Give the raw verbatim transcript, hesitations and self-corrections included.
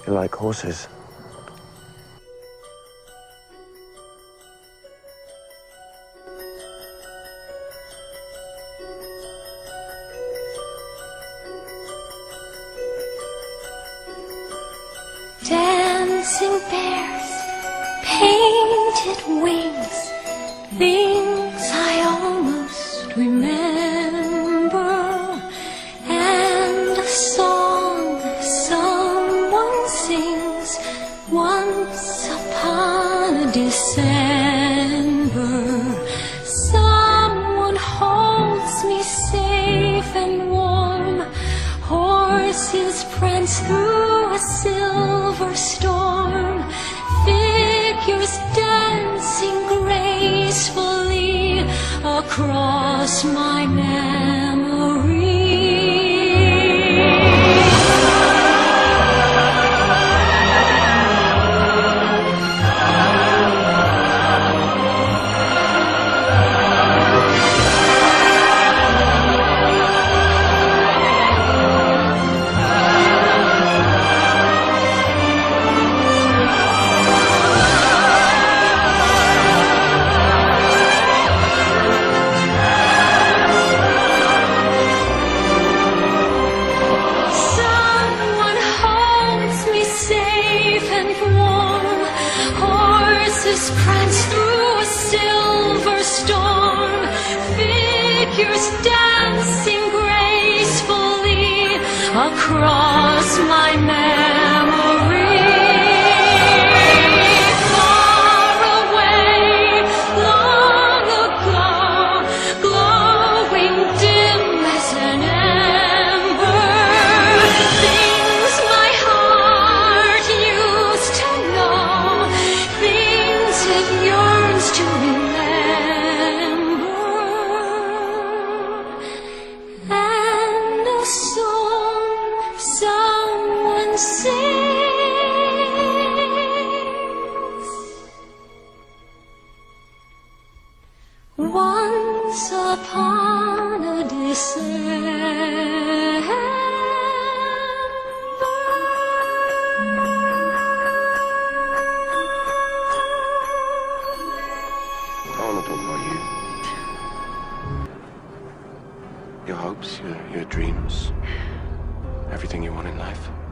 You like horses? Dancing bears, painted wings, things I almost remember, and a song someone sings once upon a December. Someone holds me safe and warm, horses prance through a silver storm, figures dancing gracefully across my memory. Horses prance through a silver storm, figures dancing gracefully across my memory. Far away, long ago, glowing dim as an ember, things my heart used to know, it yearns to remember, and a song someone sings once upon a December. I want to talk about you. Your hopes, your, your dreams, everything you want in life.